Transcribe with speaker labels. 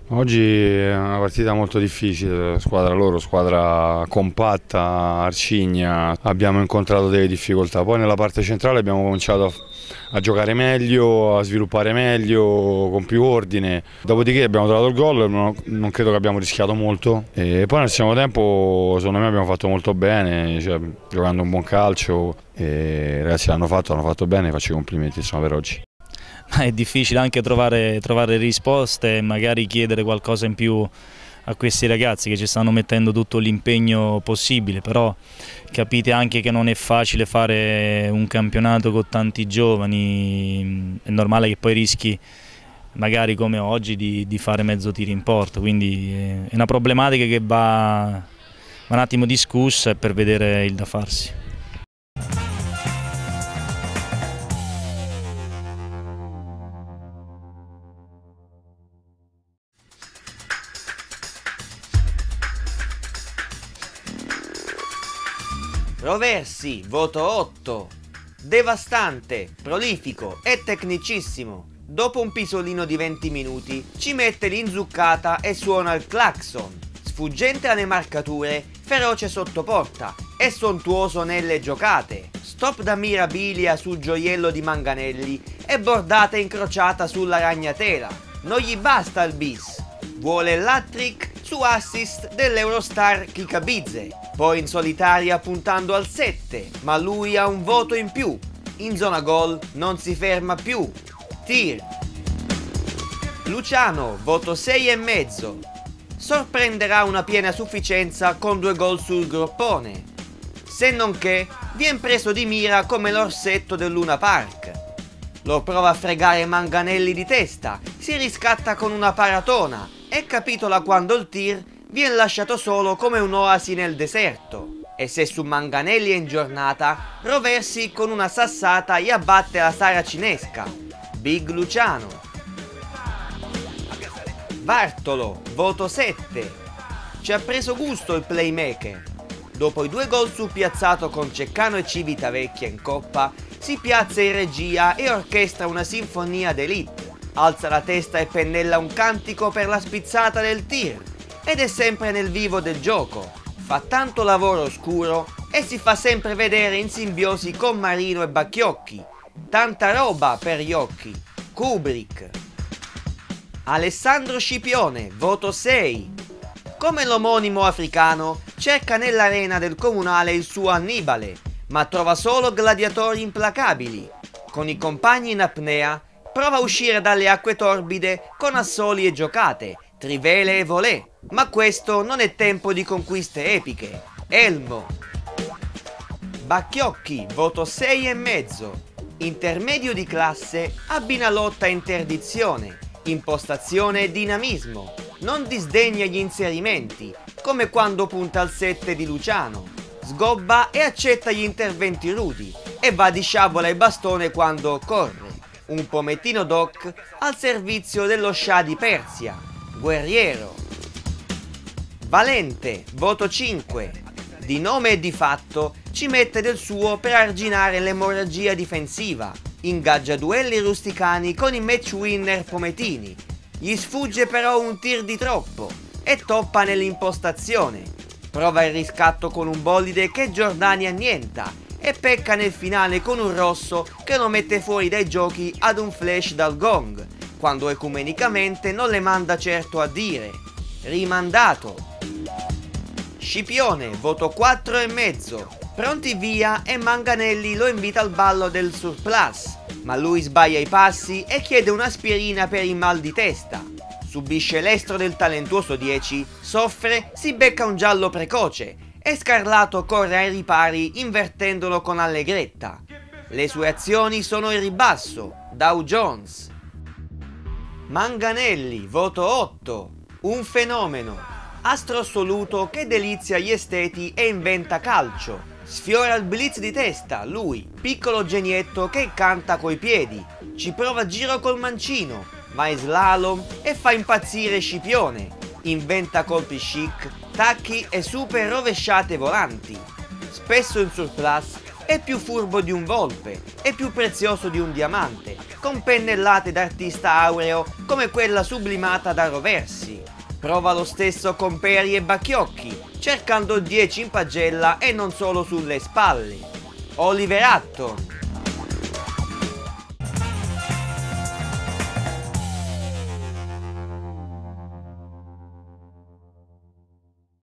Speaker 1: Oggi è una partita molto difficile, squadra loro, squadra compatta, arcigna, abbiamo incontrato delle difficoltà, poi nella parte centrale abbiamo cominciato a giocare meglio, a sviluppare meglio, con più ordine, dopodiché abbiamo trovato il gol, non credo che abbiamo rischiato molto e poi nel secondo tempo secondo me abbiamo fatto molto bene, cioè, giocando un buon calcio e i ragazzi hanno fatto bene, faccio i complimenti insomma, per oggi.
Speaker 2: Ma è difficile anche trovare risposte e magari chiedere qualcosa in più a questi ragazzi che ci stanno mettendo tutto l'impegno possibile, però capite anche che non è facile fare un campionato con tanti giovani, è normale che poi rischi magari come oggi di fare mezzo tiro in porta, quindi è una problematica che va un attimo discussa per vedere il da farsi.
Speaker 3: Roversi, voto 8. Devastante, prolifico e tecnicissimo. Dopo un pisolino di 20 minuti ci mette l'inzuccata e suona il clacson. Sfuggente alle marcature, feroce sotto porta e sontuoso nelle giocate. Stop da Mirabilia sul gioiello di Manganelli e bordata incrociata sulla ragnatela. Non gli basta il bis. Vuole l'hat-trick su assist dell'Eurostar Kikabidze, poi in solitaria puntando al 7, ma lui ha un voto in più. In zona gol non si ferma più. Tir. Luciano, voto 6,5. Sorprenderà una piena sufficienza con 2 gol sul groppone. Se non che, vien preso di mira come l'orsetto del Luna Park. Lo prova a fregare Manganelli di testa, si riscatta con una paratona e capitola quando il tir viene lasciato solo come un'oasi nel deserto. E se su Manganelli è in giornata, Roversi con una sassata gli abbatte la saracinesca. Big Luciano. Bartolo, voto 7. Ci ha preso gusto il playmaker. Dopo i 2 gol sul piazzato con Ceccano e Civitavecchia in coppa, si piazza in regia e orchestra una sinfonia d'élite. Alza la testa e pennella un cantico per la spizzata del tir ed è sempre nel vivo del gioco. Fa tanto lavoro oscuro e si fa sempre vedere in simbiosi con Marino e Bacchiocchi. Tanta roba per gli occhi. Kubrick. Alessandro Scipione, voto 6. Come l'omonimo africano, cerca nell'arena del comunale il suo Annibale, ma trova solo gladiatori implacabili. Con i compagni in apnea, prova a uscire dalle acque torbide con assoli e giocate, trivele e volée, ma questo non è tempo di conquiste epiche. Elmo. Bacchiocchi, voto 6,5. Intermedio di classe, abbina lotta e interdizione, impostazione e dinamismo. Non disdegna gli inserimenti, come quando punta al 7 di Luciano. Sgobba e accetta gli interventi rudi e va di sciabola e bastone quando corre. Un pomettino doc al servizio dello scià di Persia. Guerriero. Valente, voto 5. Di nome e di fatto ci mette del suo per arginare l'emorragia difensiva. Ingaggia duelli rusticani con i match winner pometini. Gli sfugge però un tir di troppo e toppa nell'impostazione. Prova il riscatto con un bolide che Giordani annienta e pecca nel finale con un rosso che lo mette fuori dai giochi ad un flash dal gong, quando ecumenicamente non le manda certo a dire. Rimandato. Scipione, voto 4,5. Pronti via e Manganelli lo invita al ballo del surplus, ma lui sbaglia i passi e chiede un'aspirina per il mal di testa. Subisce l'estro del talentuoso 10, soffre, si becca un giallo precoce e Scarlato corre ai ripari invertendolo con allegretta. Le sue azioni sono il ribasso. Dow Jones. Manganelli, voto 8. Un fenomeno. Astro assoluto che delizia gli esteti e inventa calcio. Sfiora il blitz di testa, lui, piccolo genietto che canta coi piedi. Ci prova a giro col mancino, ma è slalom e fa impazzire Scipione. Inventa colpi chic, tacchi e super rovesciate volanti. Spesso in surplus, è più furbo di un volpe, è più prezioso di un diamante, con pennellate d'artista aureo come quella sublimata da Roversi. Prova lo stesso con Peri e Bacchiocchi, cercando il 10 in pagella e non solo sulle spalle. Oliver Hutton,